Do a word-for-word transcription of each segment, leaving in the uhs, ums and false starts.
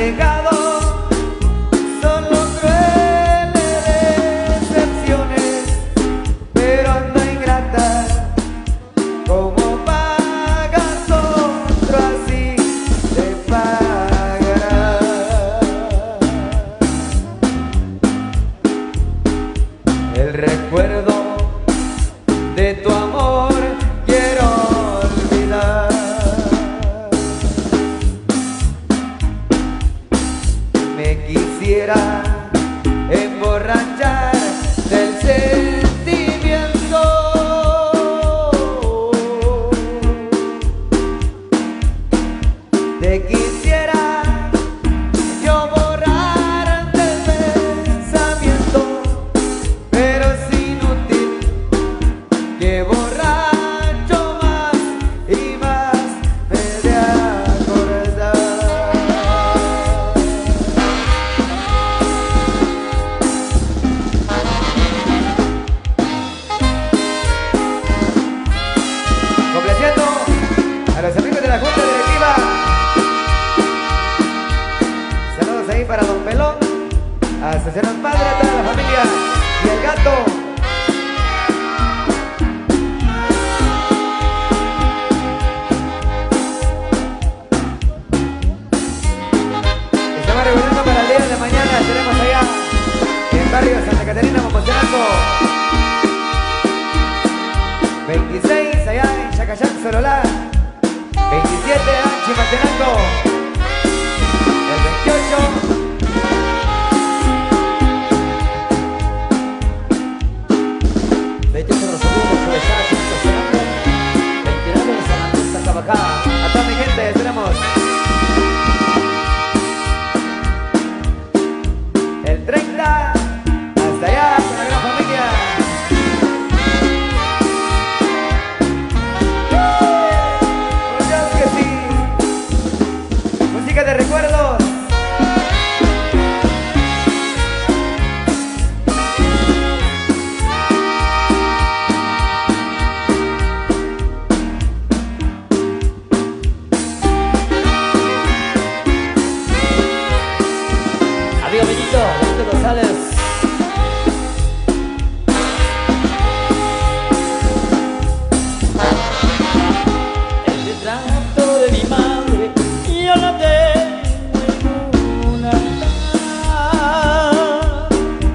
dejado solo crueles decepciones, pero anda ingrata, como pagas otro así te pagará. El recuerdo de tu amor quiero olvidar. Me quisiera emborrachar del sentimiento. Te quisiera yo borrar del pensamiento, pero es inútil que borracho más y más me de acordar. Complaciendo a los amigos de la Junta Directiva. Saludos ahí para Don Pelón, a su señor padre, a toda la familia y el gato. Estamos reuniendo para el día de mañana. Estaremos allá en barrio Santa Catarina, Momostenango veintiséis, allá en Chacayac, Sololá. Veintisiete, en Chimaltenango. El veintiocho. veintiocho de Rosario, Suezá, Chimaltenango. veintinueve de San Andrés, Santa Bajada. A toda mi gente, tenemos el treinta, hasta allá con la gran familia. Por Dios que sí. Música de recuerdos. Amigo Benito, Benito González. El retrato de mi madre yo lo tengo en un altar,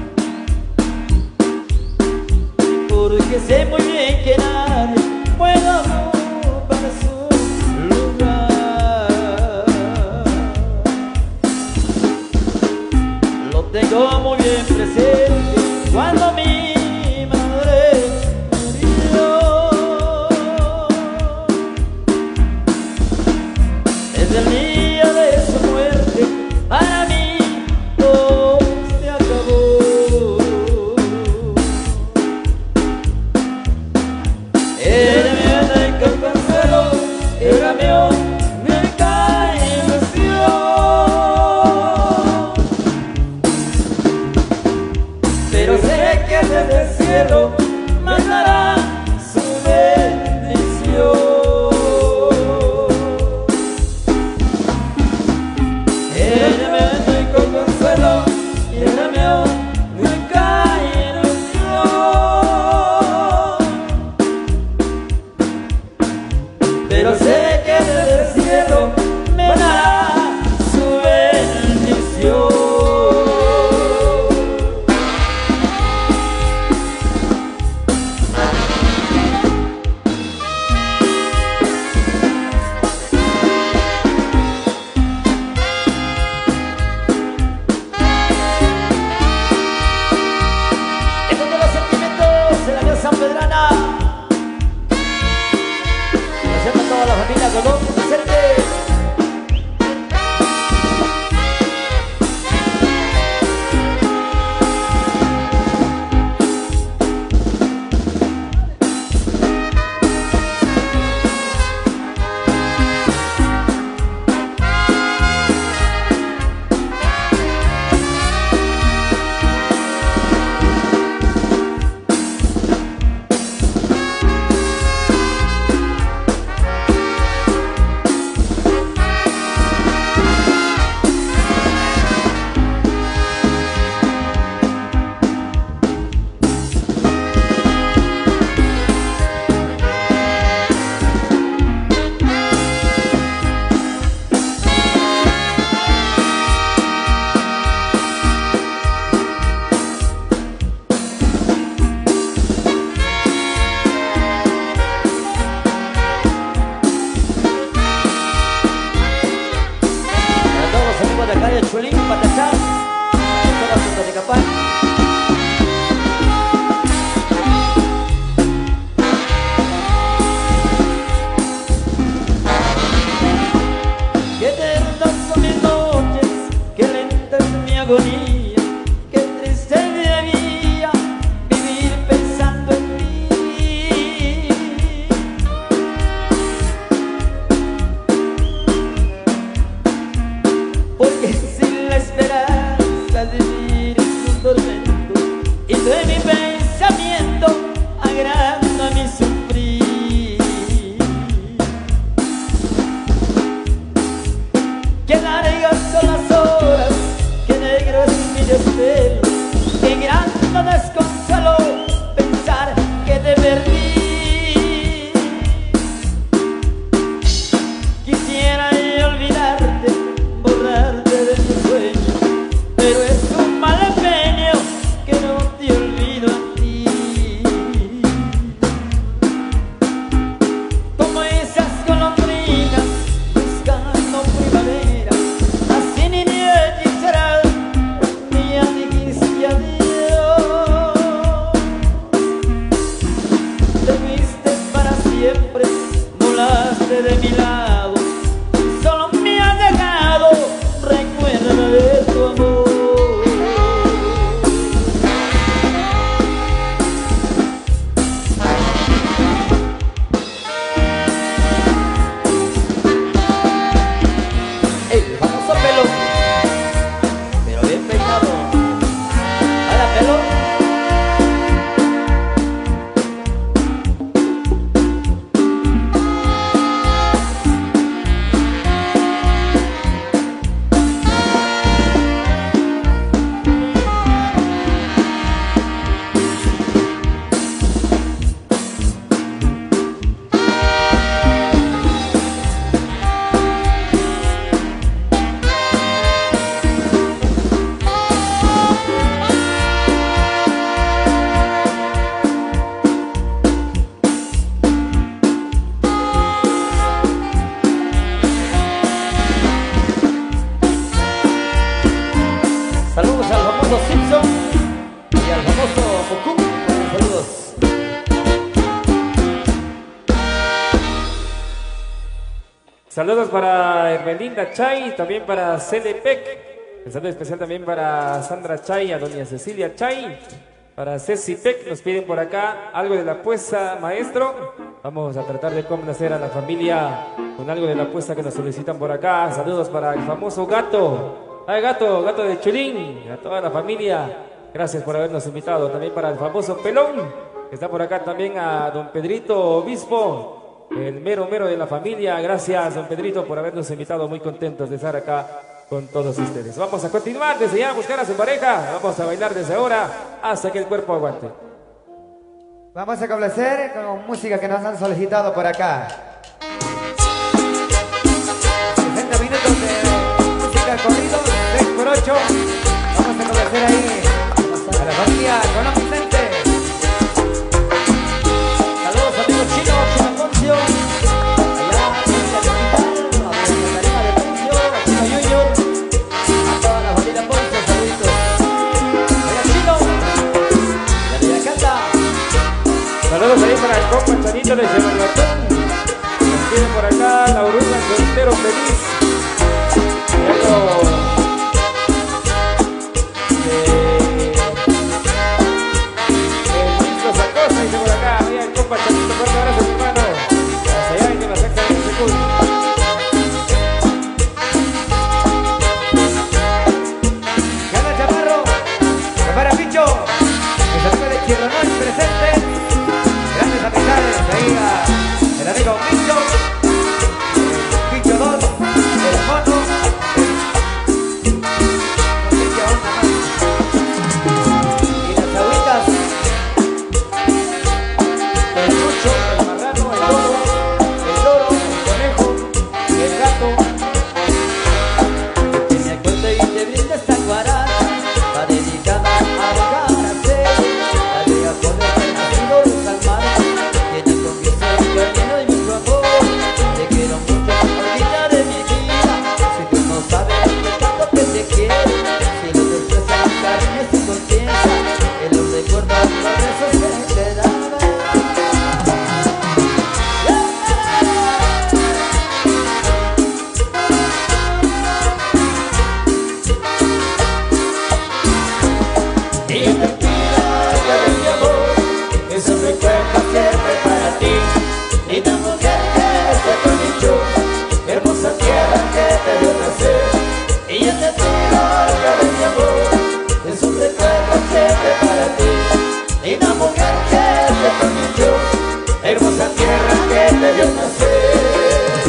porque sé muy bien que nadie puede ocupar su lugar. Lo tengo muy bien presente cuando mi madre murió. Desde el día de su muerte para mí todo se acabó. Era mi única consuelo, era mi única ilusión. Cholín, Patachán, toda Punta de Capán. Qué eternas son mis noches, qué lenta es mi agonía, qué triste debía vivir pensando en ti. Porque sin la esperanza de vivir es un tormento, y de mi pensamiento agranda mi sufrir. Qué largas son las horas, qué negro es mi desvelo, qué gran desconsuelo pensar que te perdí. Quisiera yo olvidarte, borrarte de mi sueño, pero es un mal empeño que no te olvido a ti. Como esas golondrinas buscando primavera, así ni ni será, ni ya dijiste adiós. Te fuiste para siempre, volaste de mi lado, solo me has dejado recuerda de tu amor. El famoso pelo, pero bien peinado. Ahora pelo. Saludos al famoso Simpson y al famoso Goku. Saludos. Saludos para Hermelinda Chay, también para Celepec. Un saludo especial también para Sandra Chay, a doña Cecilia Chay. Para Ceci Peck nos piden por acá algo de la apuesta, maestro. Vamos a tratar de complacer a la familia con algo de la apuesta que nos solicitan por acá. Saludos para el famoso Gato. Ay, Gato, Gato de Chulín, a toda la familia. Gracias por habernos invitado. También para el famoso Pelón, que está por acá también a don Pedrito Obispo, el mero mero de la familia. Gracias, don Pedrito, por habernos invitado. Muy contentos de estar acá con todos ustedes. Vamos a continuar desde ya a buscar a su pareja. Vamos a bailar desde ahora hasta que el cuerpo aguante. Vamos a complacer con música que nos han solicitado por acá. sesenta minutos de música corrido, seis por ocho. Vamos a complacer ahí a la familia Colón Vicente. Saludos amigos chinos, Chino Concio. Allá en la capital, a la Tarima de Poncio, a Chino Junior. A toda la familia Poncio, saluditos. Allá Chino, la de Acata. Saludos ahí para el compa Chanito de Chevalbatón. Nos pide por acá la oruga soltero feliz. Y algo de el ministro Sacosa, dice por acá. Mira el compa Chanito, fuerte abrazo mi hermano. Hasta allá en la sexta de Secund. Gana Chaparro, prepara Picho, el amigo de Chirronón presente. Grandes amistades, ahí a el amigo Picho, Picho dos, el mono, larga de mi amor, es un recuerdo siempre para ti. Linda mujer que te convirtió, hermosa tierra que te vio nacer.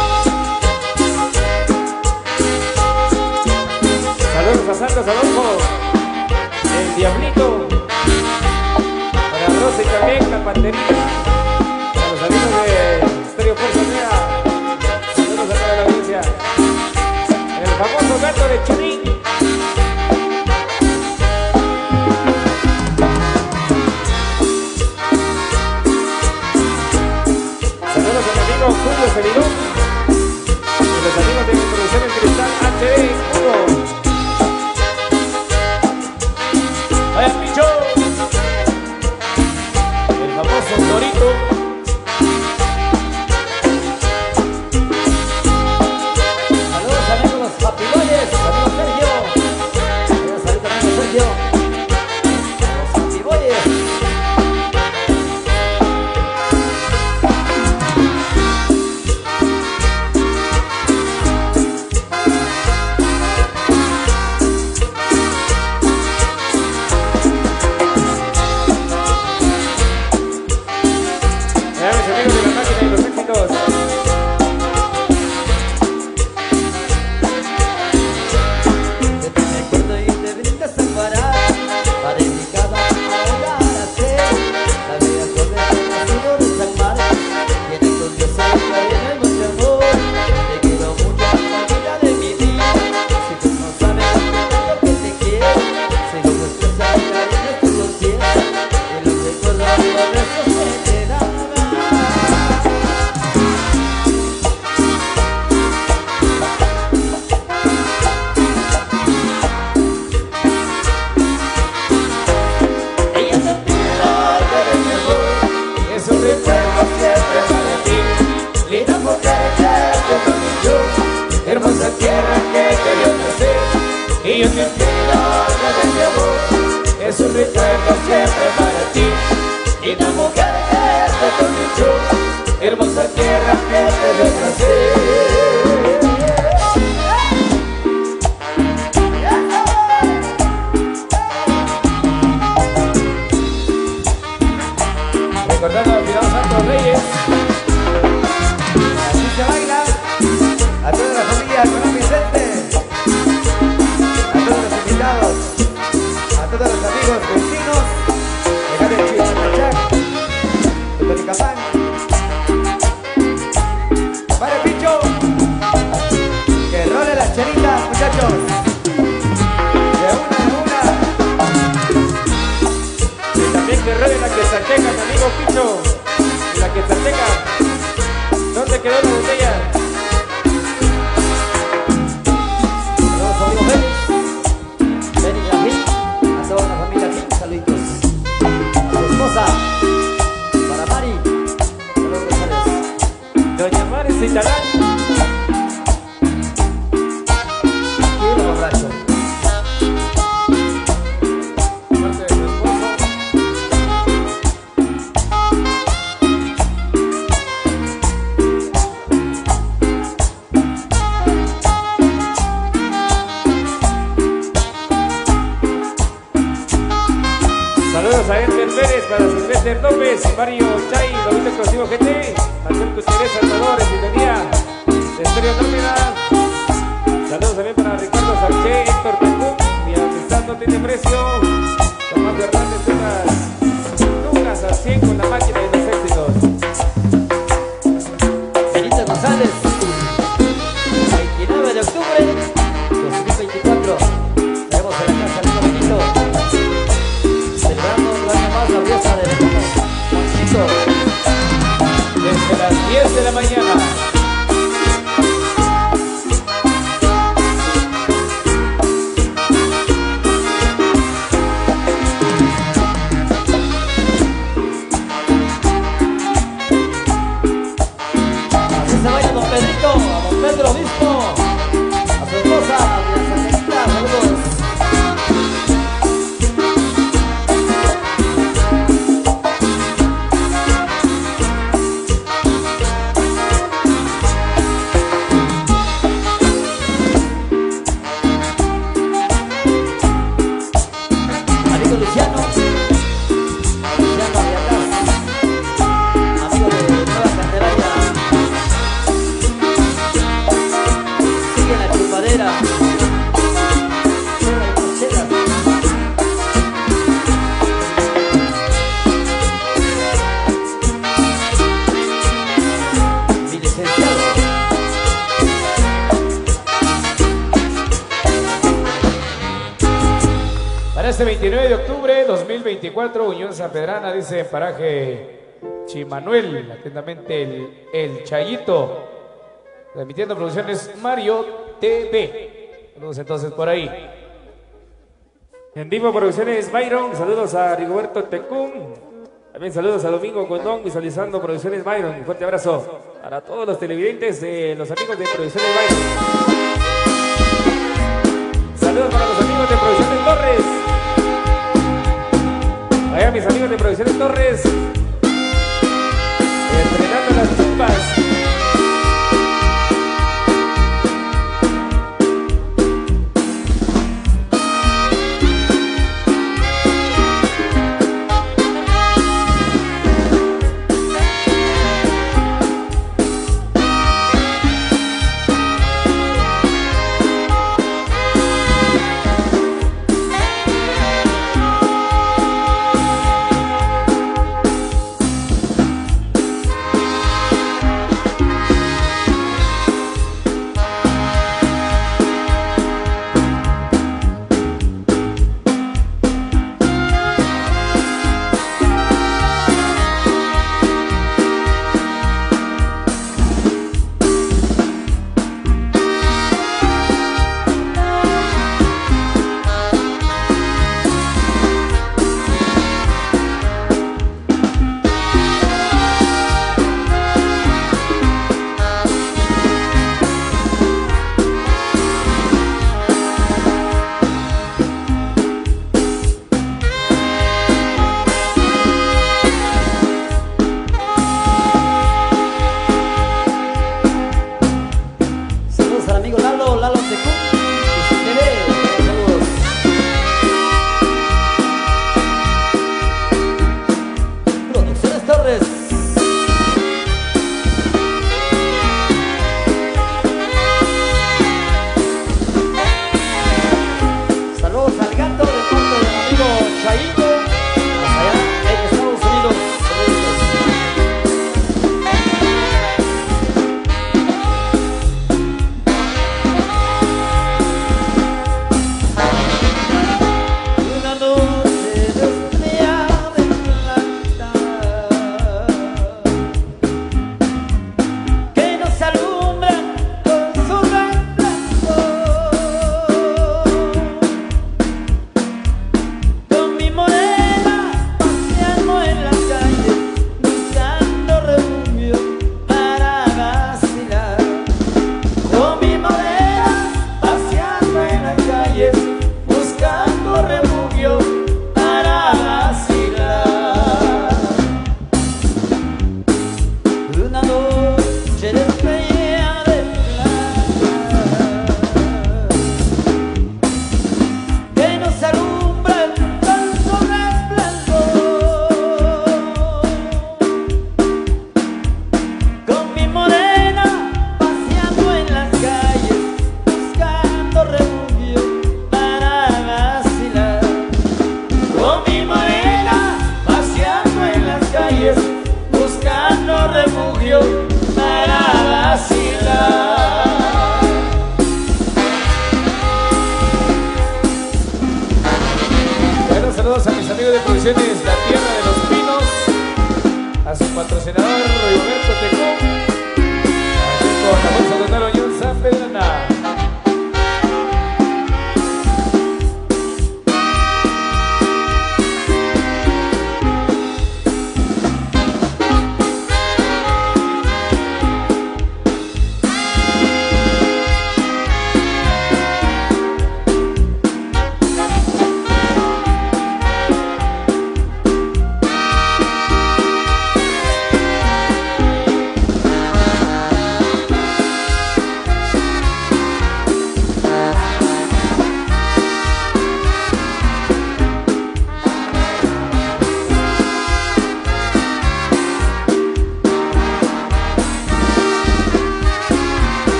Saludos a Santos Adolfo, el Diablito, para Rosa y también la Panterita, para los amigos de Estéreo Fuerza Unida. Saludos a toda la audiencia. El famoso gato de Churín. Saludos a mi amigo Julio Ceridón y los amigos de Producciones Cristal H D uno. ¡Vaya Picho! El famoso Torito. Saludos amigos los Happy Boys, amigo Sergio. Saludos amigo Sergio. Los Happy Boys. Hermosa tierra que te vio nacer, y yo te pido de mi amor, es un recuerdo siempre para ti. Y la mujer que te convirtió, hermosa tierra que te vio nacer. Recordando a Tirado Santos Reyes, así se baila. A toda la familia Colón Vicente, a todos los invitados, a todos los amigos vecinos de Javier Chihuahua, de Tonicapán. ¡Para Picho! Que role las chelitas, muchachos. De una, de una. Y también que role la Quetzalteca, mi amigo Picho. La Quetzalteca. ¿Dónde quedó la botella? Para Mari, saludos González. Doña Mari Citalán. Y el borracho. Parte de su esposo. Saludos a Edgar Pérez, para Silvestre López, Mario Chay, Lobito Explosivo G T, Manuel Gutiérrez Salvador, Sintonía, Estéreo Nómina. Saludos también para Ricardo Sánchez, Héctor Pecum, mi amistad no tiene precio. Tomás Hernández, unas, unas a cien con la máquina de los éxitos. Benito González, veintinueve de octubre dos mil veinticuatro. Vemos en la casa de Benito, celebrando un año más la fiesta de Benito. Desde las diez de la mañana. Para este veintinueve de octubre dos mil veinticuatro, Unión San Pedrana, dice paraje Chimanuel, atentamente el, el Chayito, transmitiendo producciones Mario T V. Saludos entonces por ahí. En vivo Producciones Byron, saludos a Rigoberto Tecún. También saludos a Domingo Condón, visualizando Producciones Byron. Un fuerte abrazo para todos los televidentes de los amigos de Producciones Byron. Saludos para los amigos de Producciones Torres. Allá mis amigos de Producciones Torres, estrenando las chupas.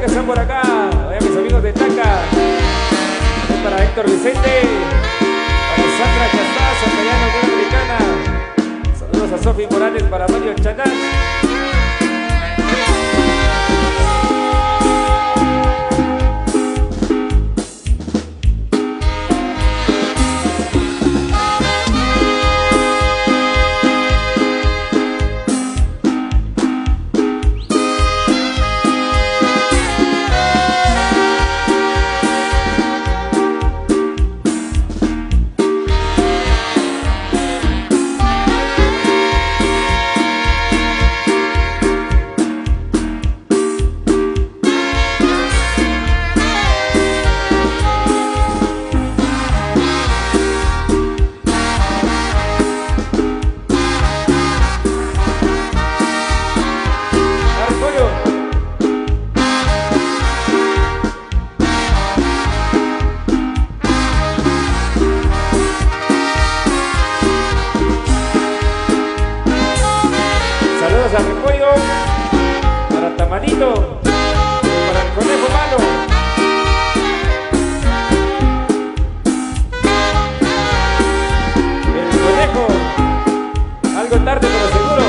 que están por acá. Vaya mis amigos de Taca. También para Héctor Vicente. Para Sandra Chastá, Santayana, Unión Americana. Saludos a Sofi Morales, para Mario Chanás. Saludos a Repollo, para Tamanito, para el Conejo Malo. El Conejo, algo tarde pero seguro.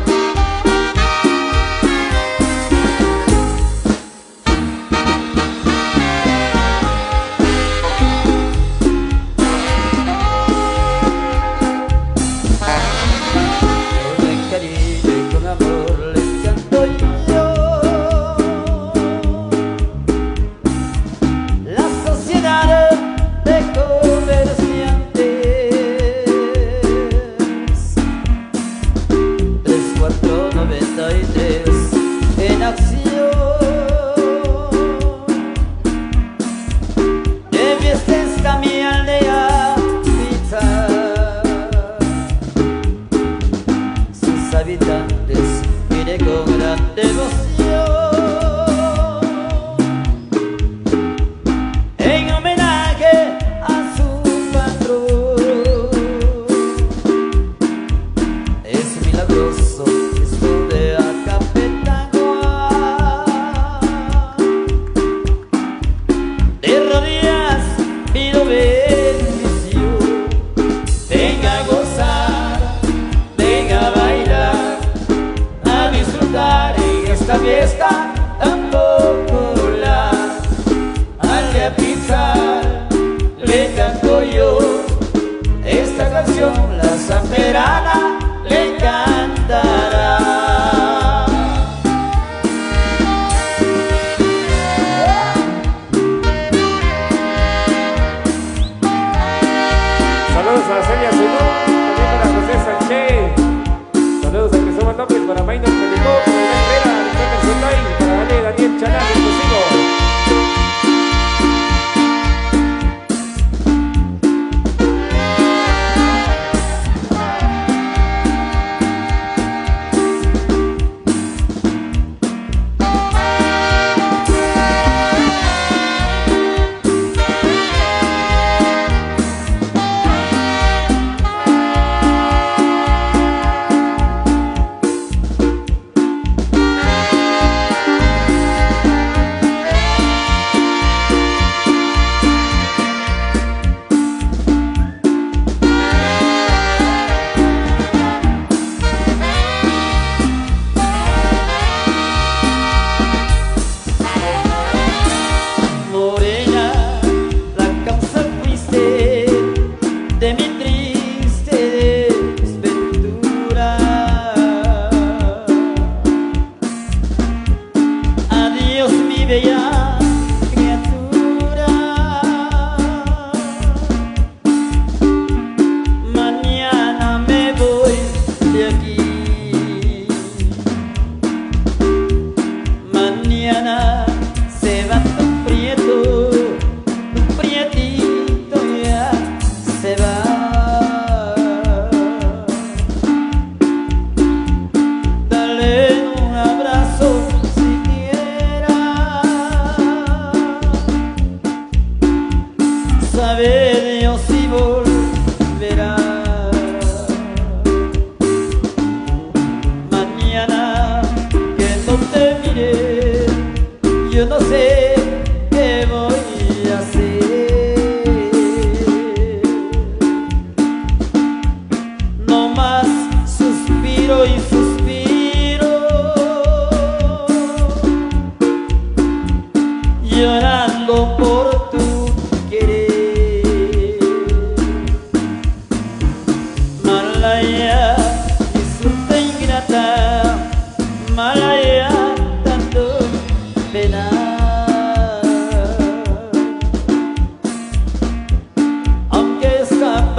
En acción debiste esta mi aldea habitar. Sus habitantes miré con gran devoción, en homenaje a su patrón. Es milagroso esto de acá. Venga a gozar, venga a bailar, a disfrutar en esta fiesta tan popular. Al de Pizar le canto yo esta canción, la sanferana le cantará. Saludos a Celia Zulú, también para José Sánchez. Saludos a Cristóbal López, para Maynor Pelicó, para Iván Herrera, Alexander Sotay, para Ale Daniel Chanás, exclusivo. Bella criatura, mañana me voy de aquí. Mañana se va tu prieto, tu prietito ya se va.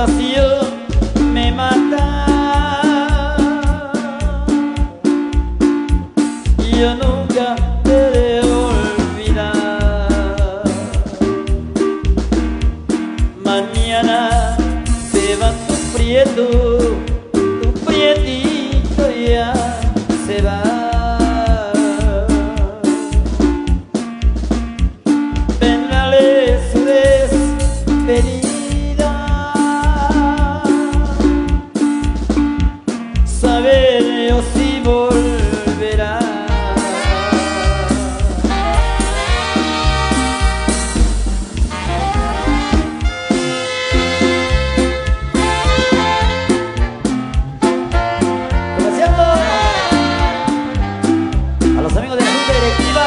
pasión me mata. Yo nunca te he de olvidar. Mañana te vas sufriendo, tu prietito ya se va. Véndale su despedida, saber yo si volverá. A los amigos de la Junta Directiva,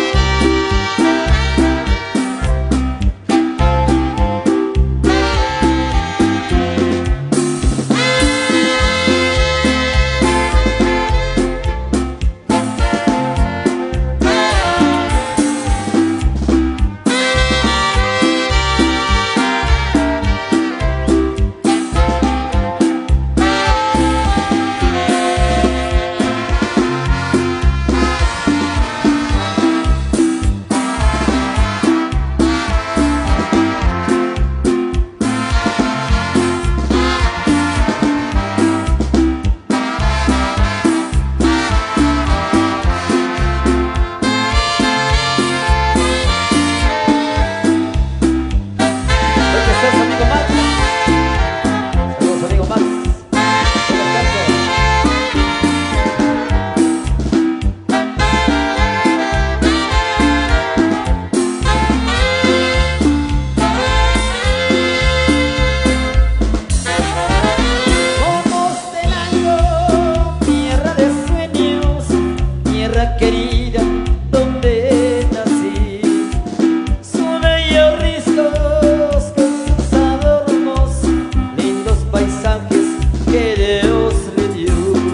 querida, donde nací, sus bellos riscos con sus adornos, lindos paisajes que Dios le dio.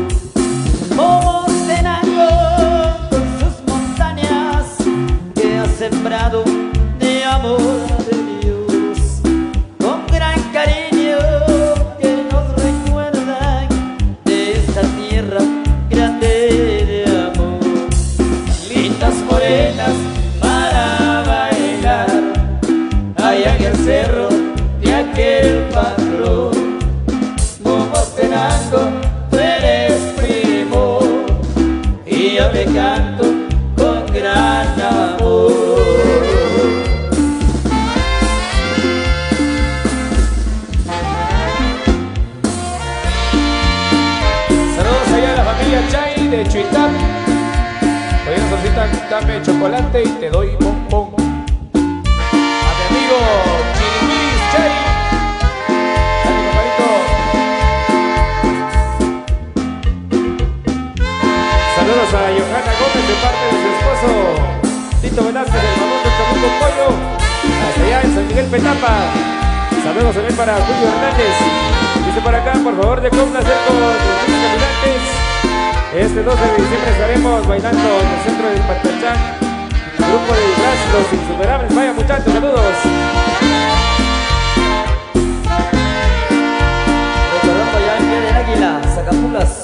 Momostenango con sus montañas que ha sembrado de amor de Dios, con gran cariño que nos recuerdan de esta tierra grande de amor. Lindas morenas para bailar allá en el cerro de aquel patrón. Momostenango, tú eres primo y yo te canto con gran amor. Saludos allá a la familia Chay de Chuitap. Hoy nos solicitan dame chocolate y te doy bombón. A mi amigo Chiribiris Chay. Dale, compadrito. Saludos a Johanna Gómez de parte de su esposo Tito Velázquez, el famoso Chamuco Pollo, hasta allá en San Miguel Petapa. Saludos también para Julio Hernández. Dice por acá, por favor, de complacer con los caminantes. Este doce de diciembre estaremos bailando en el centro del Patachán. Grupo de Disfraz, Los Insuperables. Vaya muchachos, saludos. Recordando ya en pie del Águila, Sacapulas.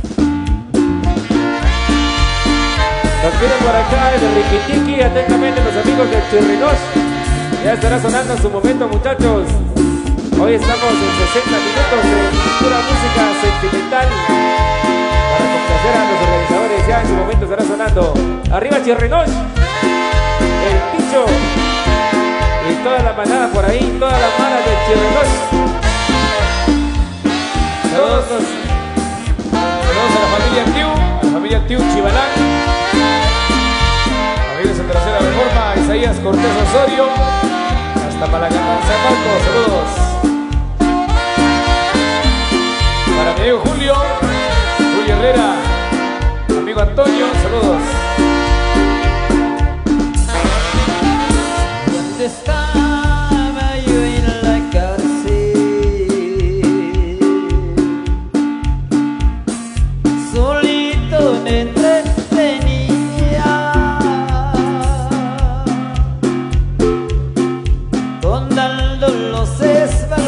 Nos piden por acá el Riquitiqui, atentamente los amigos de Chirrinosh. Ya estará sonando en su momento, muchachos. Hoy estamos en sesenta minutos de pura música sentimental para complacer a los organizadores. Ya en su momento estará sonando. Arriba Chirrinosh, el Picho y toda la manada por ahí, toda la manada de Chirrinosh. Saludos, saludos a la familia Tiu, a la familia Tiu Chibalán, amigos de Tercera Reforma, Isaías Cortés Osorio, hasta Malacatán, San Marcos, saludos. Para mi amigo Julio, Julio Herrera, amigo Antonio, saludos. ¿Dónde estaba yo en la cárcel? Solito me entretenía, contando los esfuerzos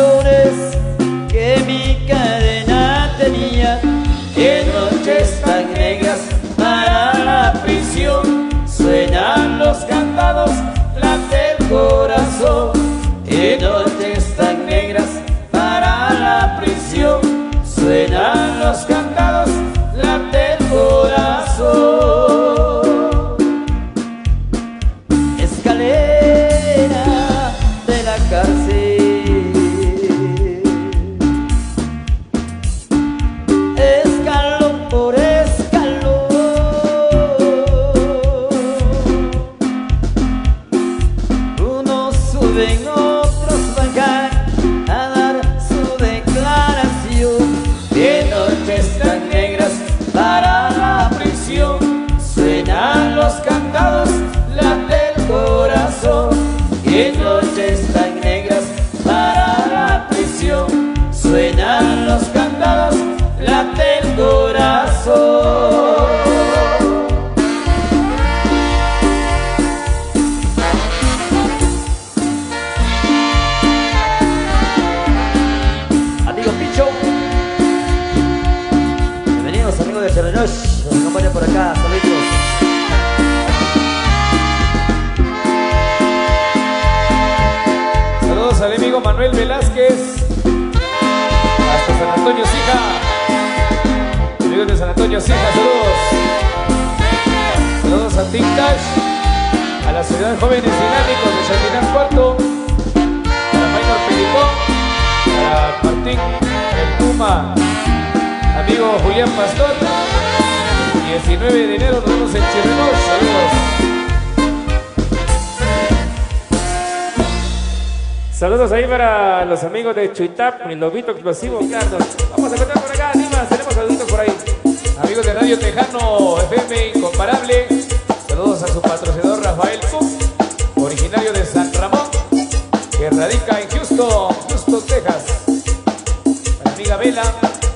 Antonio Sija. Amigos de San Antonio Sija, saludos. Saludos a Tintash, a la Ciudad Jóvenes Dinámicos de Santinar Cuarto, para Maynor Pelipón, para Martín El Puma, amigo Julián Pastor. diecinueve de enero nos vemos en Chirrenos, saludos. Saludos ahí para los amigos de Chuitap, mi lobito explosivo, Carlos. Vamos a meter por acá, Dimas, tenemos saluditos por ahí. Amigos de Radio Tejano, F M Incomparable, saludos a su patrocinador Rafael Cook, originario de San Ramón, que radica en Houston, Houston, Texas. A la amiga Vela.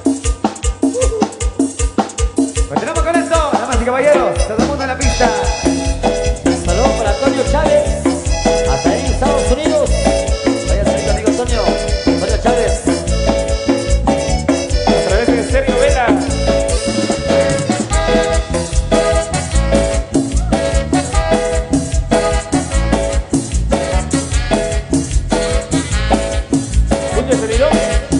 Continuamos con esto, damas y caballeros, todo el mundo en la pista. Saludos para Antonio Chávez, hasta ahí Estados Unidos. Vaya saliendo, amigo Antonio, Antonio Chávez. A través de Sergio Vela. Julio Ceridón.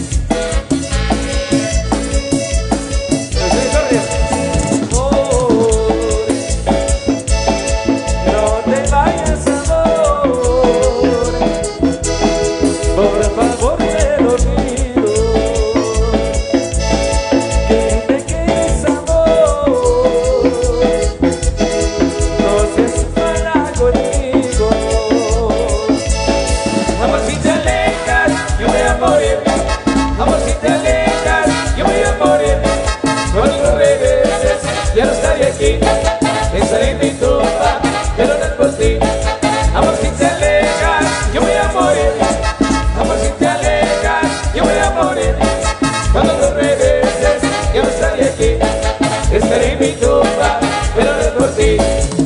Estaré en mi tumba, pero no es por ti. Amor, si te alejas, yo voy a morir. Amor, si te alejas, yo voy a morir. Cuando tú regreses, yo no estaré aquí. Estaré en mi tumba, pero no es por ti.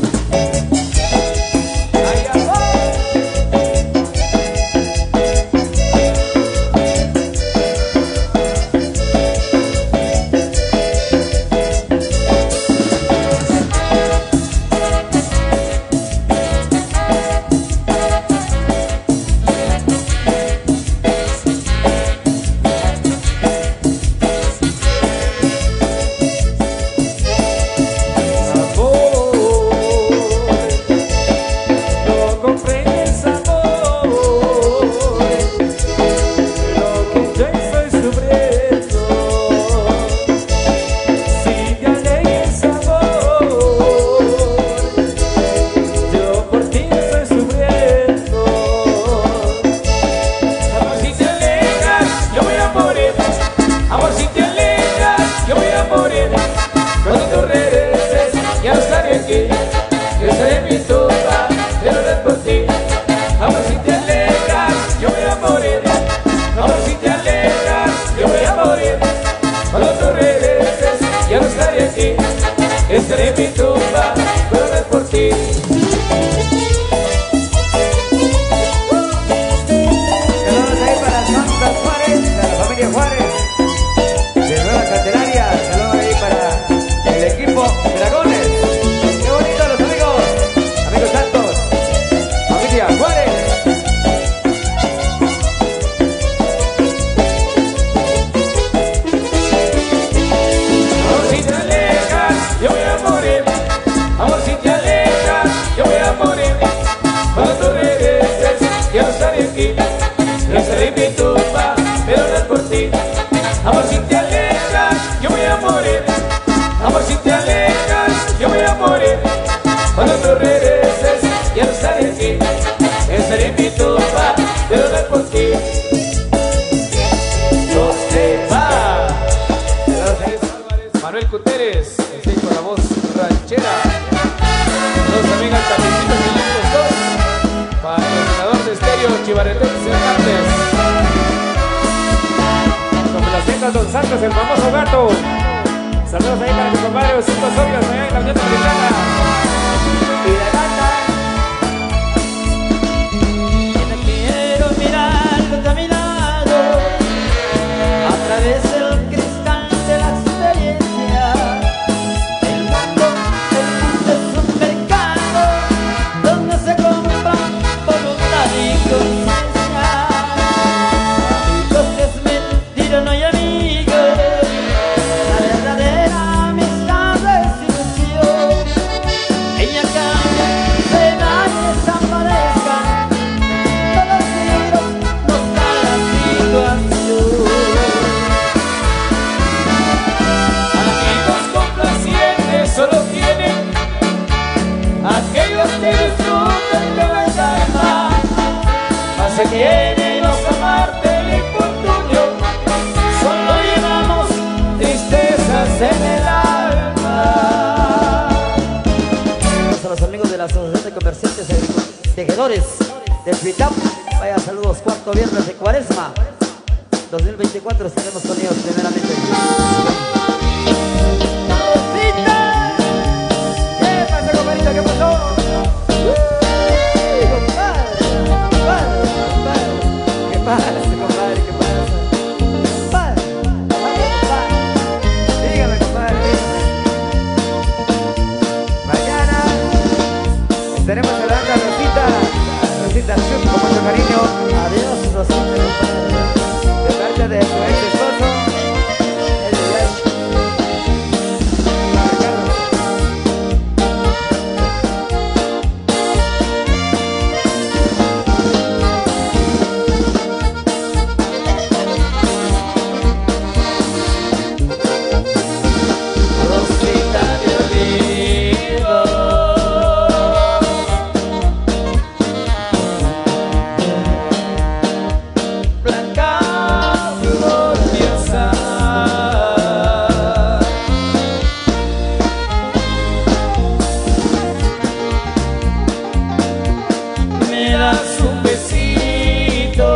Estaré en mi tumba, pero no es por ti. Saludos ahí para Santa Juárez, para la familia Juárez de Nueva Candelaria. Saludos ahí para el equipo Dragones. Qué bonito los amigos, amigos santos, familia Juárez. Yo voy a morir, amor, si te alejas, yo voy a morir. Cuando tú regreses, yo no estaré aquí. Yo estaré en mi tumba, pero no es por ti. Amor, si te alejas, yo voy a morir. Amor, si te alejas, yo voy a morir. Cuando tú regreses, ya no estaré aquí. Estaré en mi tumba, pero no es por ti. No se va. Manuel Cuteres, con la voz ranchera. Dos amigas Chapecitos y los dos. Patrocinador de estéreo Chivaretense Hernández. Complaciendo a Don Santos, el famoso gato. Saludos ahí para mi compadre Osito Sobrios allá en la Unión Americana. Y la gata. Que no quiero mirarlo de mi lado a través del cristal de la experiencia. El mundo, el mundo es un mercado donde se compran voluntad y conciencia. Amigos, es mentira, no hay amigos. comerciantes agrícolas, tejedores del Pitap. Vaya, saludos, cuarto viernes de Cuaresma dos mil veinticuatro, estaremos con ellos primeramente. ¡Rosita! ¿Qué pasa, compadrito? ¿Qué pasó? ¡Uy, compadre! ¡Compadre! ¡Compadre! ¿Qué pasa, compadre? ¿Qué pasa? ¡Compadre! ¡Compadre, compadre! Dígame, compadre, dígame. Mañana estaremos hablando a Rosita, a Rosita Chuk, con mucho cariño. Adiós, Rosita, compadre. De parte de su ex esposo, el de Yash. Rosita de olivo, blanca flor de azahar, me das un besito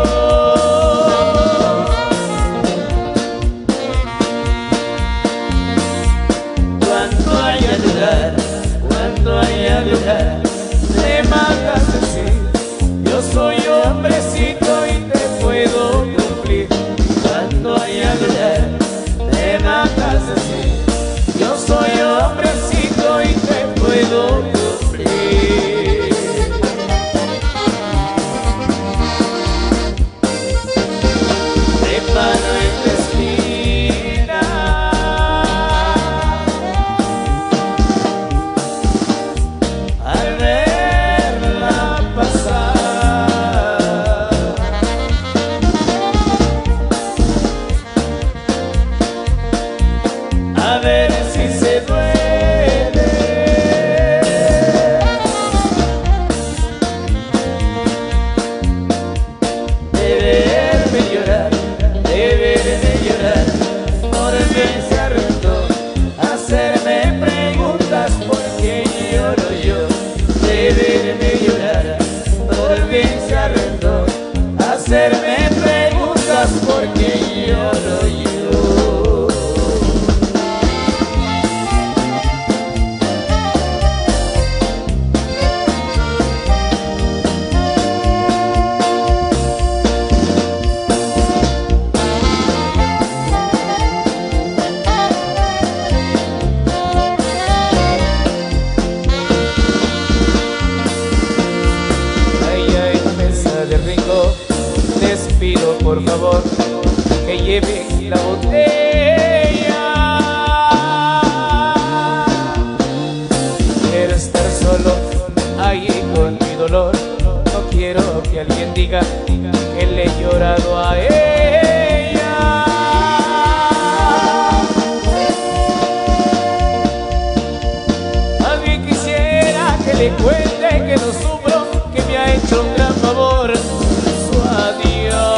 cuando haya lugar, cuando haya lugar, te mandas decir, yo soy hombrecito y te puedo cumplir. Cuando haya lugar, te mandas decir, yo soy hombrecito y te puedo cumplir. Te paro en la esquina, al verla pasar, a ver si se duele de verme llorar, de verme llorar, por pensar roto, hacerme preguntas por qué lloro yo, de verme llorar, por pensar roto, hacerme preguntas por qué lloro yo. Ay, ay, mesa de Ringo, les pido por favor que lleven la botella. Quiero estar solo ahí con mi dolor, no quiero que alguien diga que le he llorado a ella. Alguien quisiera que le cuente que no sufro, que me ha hecho un gran favor su adiós.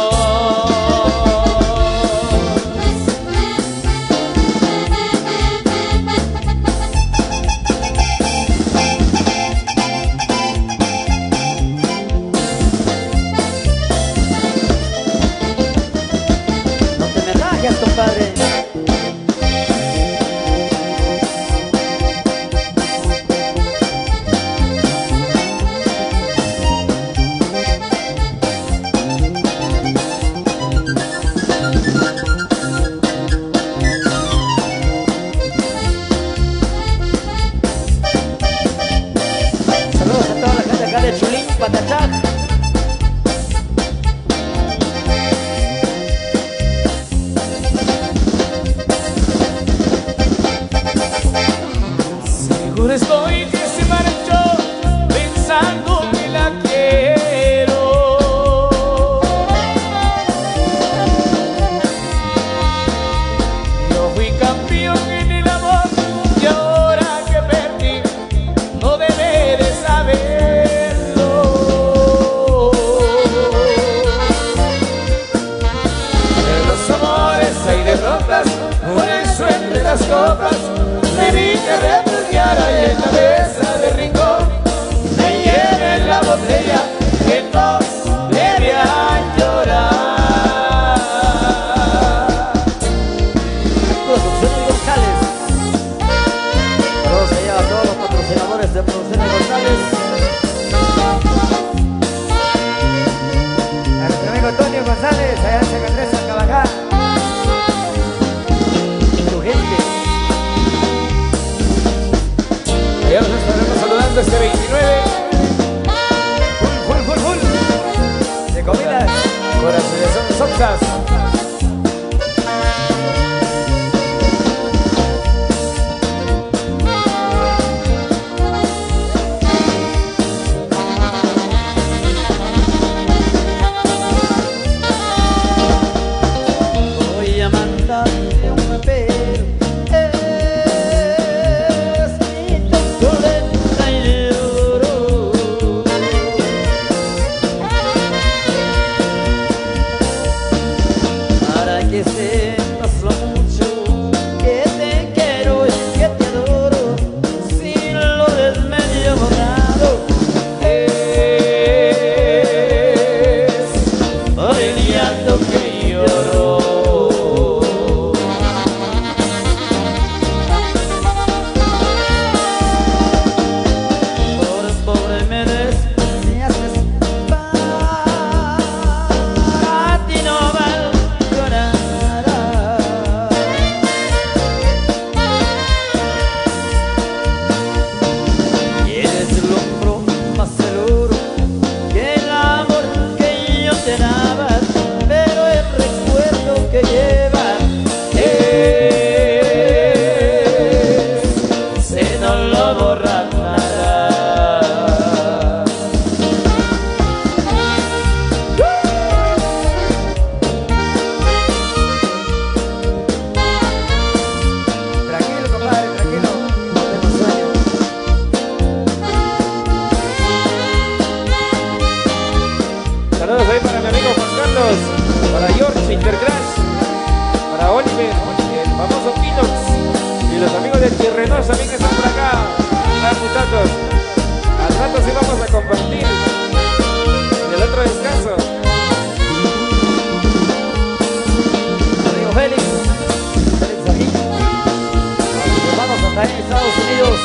No te me rajes, compadre. Saludos a toda la gente acá de Chulín, Patachac. Seguro estoy que se marchó pensando que la quiero. Yo fui campeón en el amor y ahora que perdí no debe de saberlo. En los amores hay derrotas, por eso entre las copas me vine a refugiar ahí en la mesa de Rincón. Me que sepas lo mucho que te quiero y que te adoro, si lo des medio borrado es por el llanto que lloro. Pobre, pobre me despreciaste, para ti no valgo nada. Y eres el hombro más seguro que el amor que yo te daba, pero el recuerdo que llevas es, se no lo borra nada. Tranquilo, compadre, tranquilo. No tengo sueño. Saludos ahí para mi amigo Juan Carlos, para George Intercrash, para Oliver, el famoso Pinox y los amigos de Chirrenos también que están por acá. Ah, muchachos, al rato sí vamos a compartir en el otro descanso. Amigo Félix, Félix aquí, a sus hermanos hasta en Estados Unidos.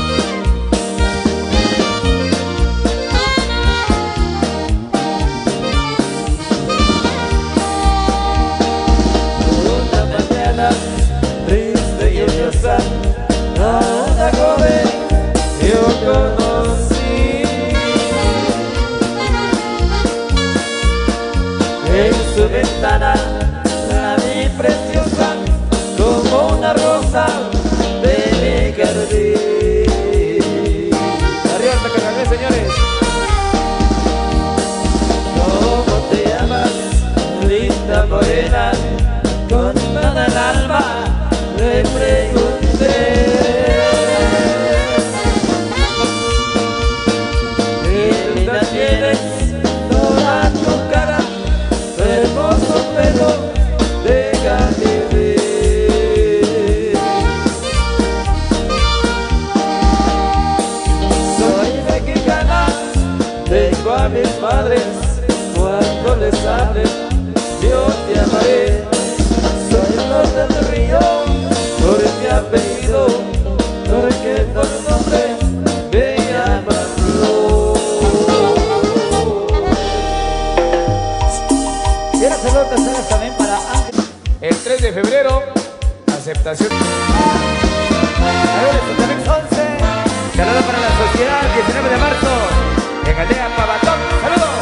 Una mañana triste y lluviosa, a una joven yo conocí. En su ventana la vi preciosa como una rosa de mi jardín. Arriba hasta Cacané, señores. ¿Cómo te llamas, linda morena? Con toda el alma le pregunté. Qué linda tienes toda tu cara, tu hermoso pelo, déjame ver. Soy mexicana, tengo a mis padres, cuando les hable yo te amaré. Soy flor del río, por mi apellido, porque por nombre me llaman Flor. Quiero saludos especiales también para Ángel. El tres de febrero, aceptación. Saludos, Sotamix once. Saludos para la sociedad, diecinueve de marzo. En Aldea Pavatón. Saludos.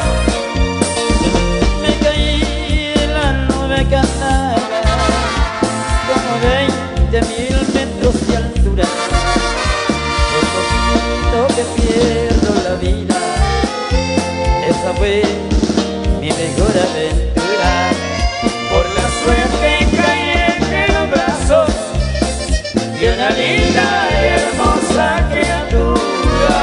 Me caí en la nube cantada, como veinte mil metros de altura. Por poquito que pierdo la vida, esa fue mi mejor aventura. Por la suerte caí entre los brazos de una linda y hermosa criatura.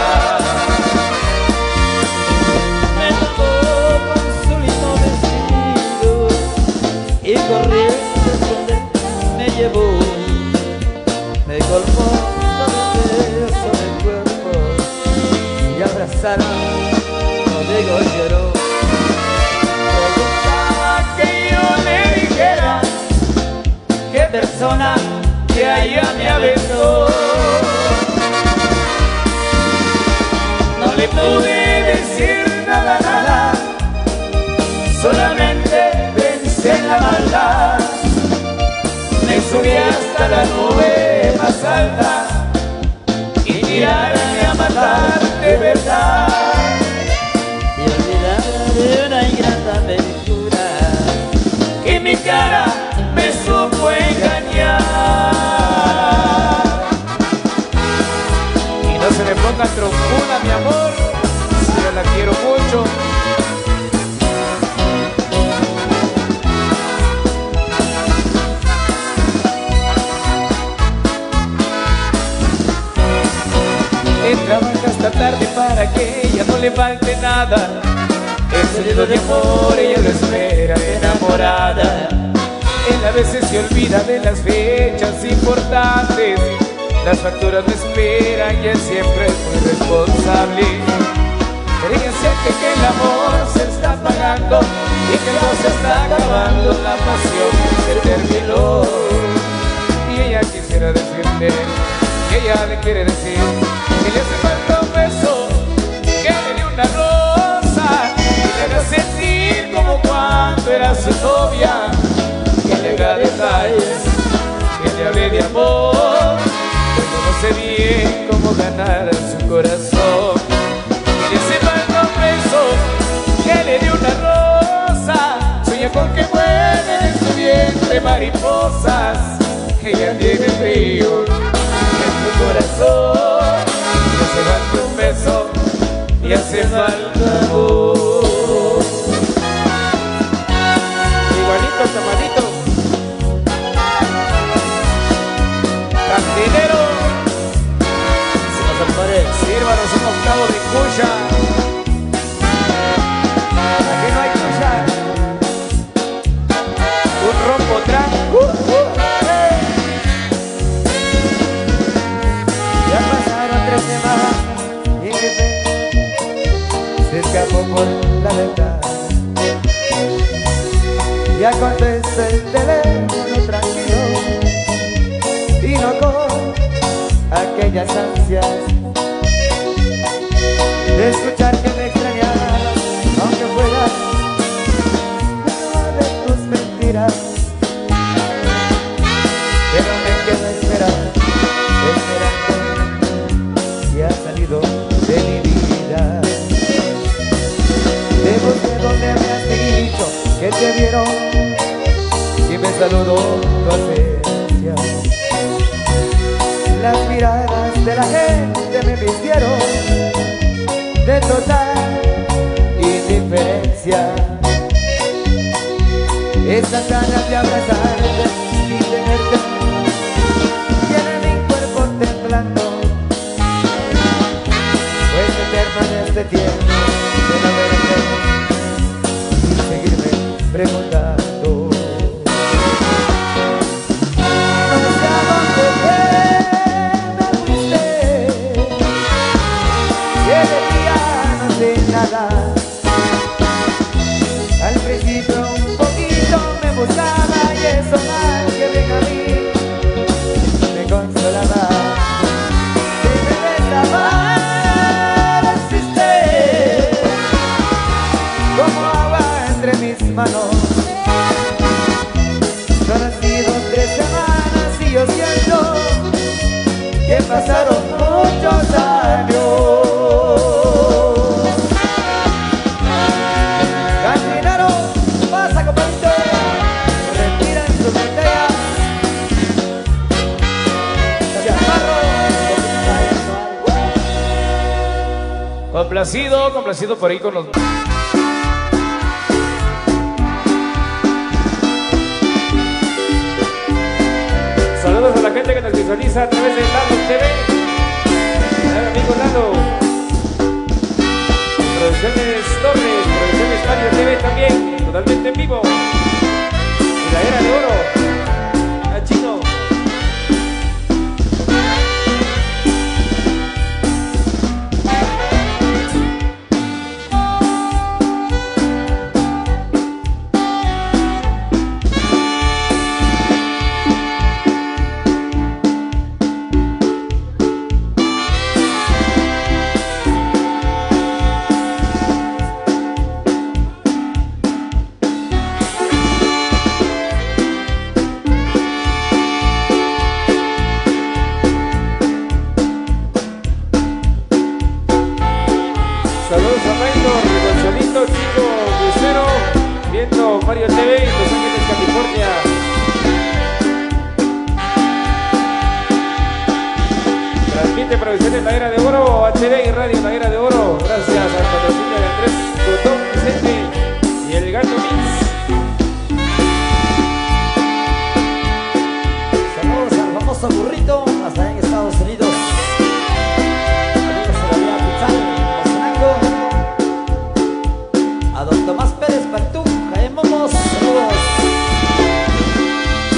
Me tocó con su lindo vestido y corriendo a esconder me llevó. Me colmó todo el beso del cuerpo y abrazaron conmigo lloró. Preguntaba que yo le dijera qué persona que allá me aventó. No le pude decir nada, nada, solamente pensé en la maldad. Me subí hasta la nube más alta y tirarme a matar de verdad. Y olvidar de una ingrata aventura que mi cara me supo engañar. Y no se me ponga trompuna, mi amor, si yo la quiero mucho. Trabaja hasta tarde para que ella no le falte nada. El sonido de amor ella lo espera enamorada. En veces se olvida de las fechas importantes. Las facturas me esperan y él siempre es muy responsable. Fíjense que, que el amor se está pagando y que no se está acabando, la pasión se terminó. Y ella quisiera decirle, que ella le quiere decir, que le hace falta un beso, que le dé una rosa, que le haga sentir como cuando era su novia, que le haga detalles, que le hable de amor, pero no sé bien cómo ganar su corazón. Que le hace falta un beso, que le dé una rosa, sueña con que vuelen en su vientre mariposas, que ella tiene frío en tu corazón. Le hace falta un beso y hace falta amor. Igualito, tamalito. Cantinero, sírvanos un octavo de cuya. Aquí no hay cuya. Un rompo tranco. Uh, uh, eh. Ya pasaron tres semanas y mi fe se escapó por la ventana. Ya contesta el teléfono tranquilo y no con aquellas ansias de escuchar que me extrañara, aunque fuera una de tus mentiras. Pero me quedo esperando, esperando, y ha salido de mi vida. Te busqué donde me has dicho que te vieron y me saludó tu ausencia. Las miradas de la gente me vistieron de total indiferencia. Esas ganas de abrazarte y tenerte tiene mi cuerpo temblando, pues eterno en este tiempo de no verte y seguirme preguntando. No sé a dónde te me fuiste, que de ti ya no sé nada. Al principio un poquito me buscaba y eso mal que bien a mí me consolaba. Si me besaba, existe como agua entre mis manos. Solo han sido tres semanas y yo siento que pasaron muchos años. Cantinero, pasa compadrito, retira en su botella. Chaparro, Complacido, complacido por ahí con los... Saludos a la gente que nos visualiza a través de Lalo T V. Hola, amigo Lalo. Producciones Torres, Producciones Mario T V también, totalmente en vivo. Y la era de oro, a Chino. Saludos a Maynor, Gonzalito, Chico Crucero, viendo Mario T V en Los Ángeles, California. Transmite Producciones La Era de Oro, H D y Radio La Era de Oro. Gracias al patrocinio de Andrés Cotón Vicente y el Gato Mix. Saludos al famoso burrito hasta en Estados Unidos. Amigos de la Vía Pizzal, Mozolango. A don Tomás Pérez Pantú, Jaime Momos, saludos.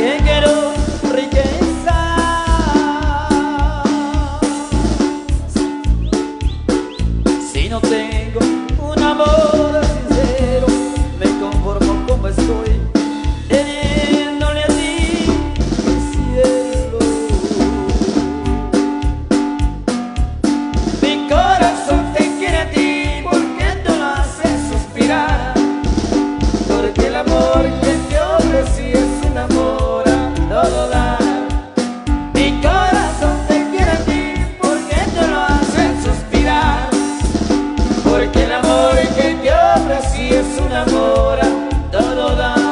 qué quiero riqueza? Si no tengo un amor sincero, me conformo como estoy, teniéndole a ti, mi cielo. Mi corazón te quiere a ti, porque tú lo haces suspirar, porque el amor que te ofrecí es un amor a todo dar. Mi corazón te quiere a ti, porque tú lo haces suspirar, porque el amor que te ofrecí es un amor a todo dar.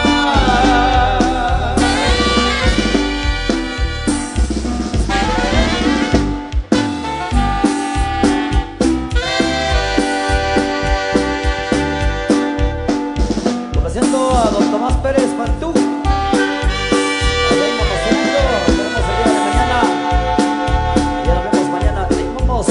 Complaciendo a don Tomás Pérez Mantú. Allá íbamos haciendo, nos vemos el día de mañana. Ya nos vemos mañana, ahí vamos.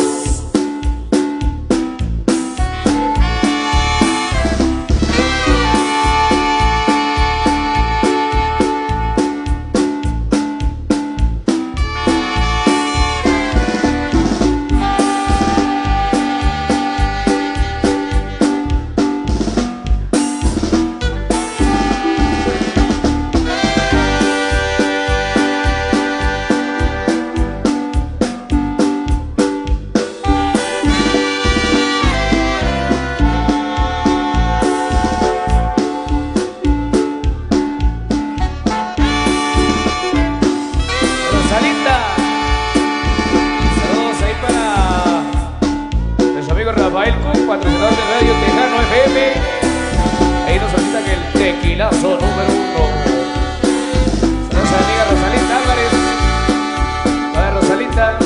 Rosalinda, saludos ahí para nuestro amigo Rafael Cook, patrocinador de Radio Tejano F M. Ahí nos solicita que el tequilazo número uno. Saludos a la amiga Rosalinda Álvarez. Hola Rosalinda.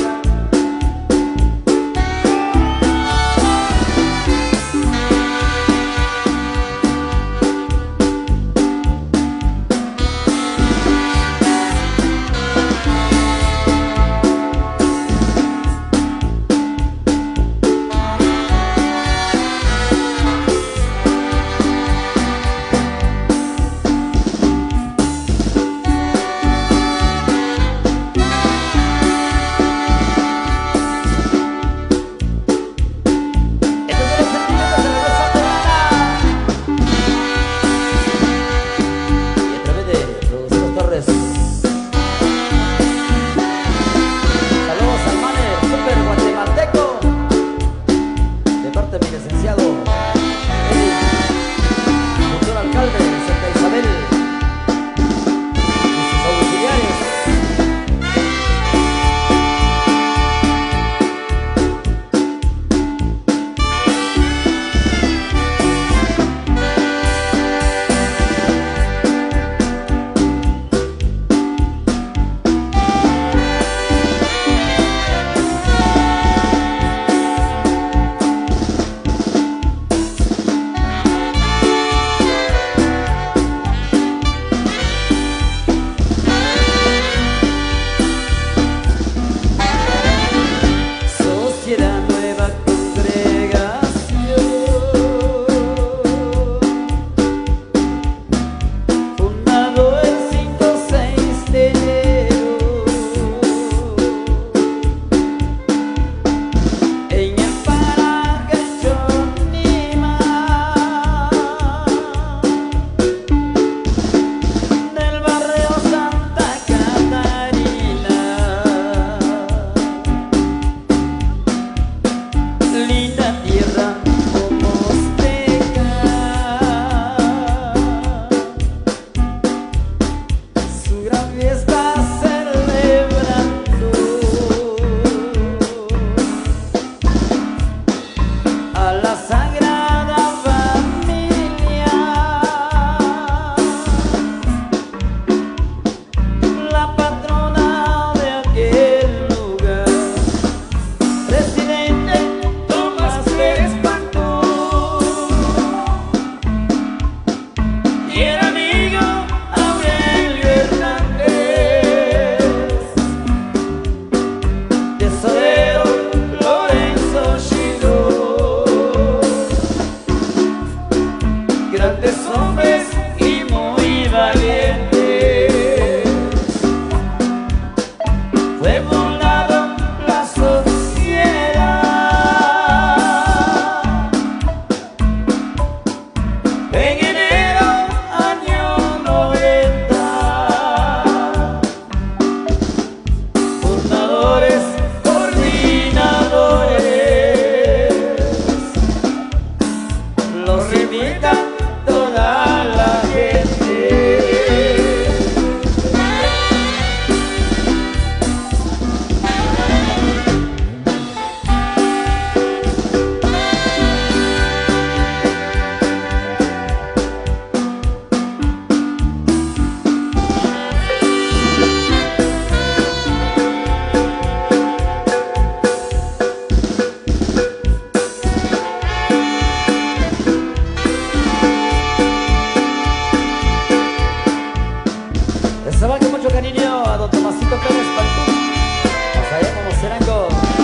Francisco Pérez Pantú. Hasta allá como Serango.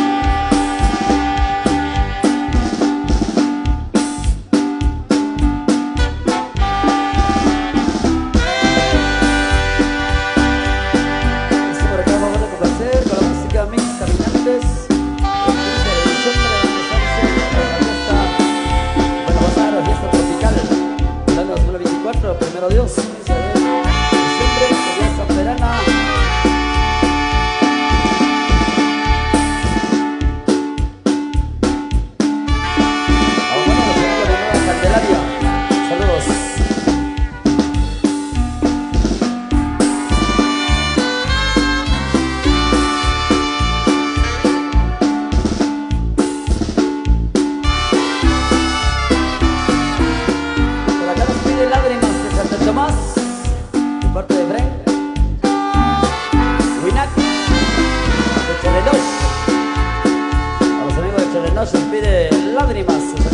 Esto por acá vamos a complacer con la música Mix Caminantes. El quince de diciembre de la fiesta, bueno, va a ser la fiesta tropical del año dos mil veinticuatro, primero Dios, quince de diciembre, fiesta verana. Tomás, de parte de Bren, Winac, de Chelenosh. A los amigos de Chelenosh les pide lágrimas.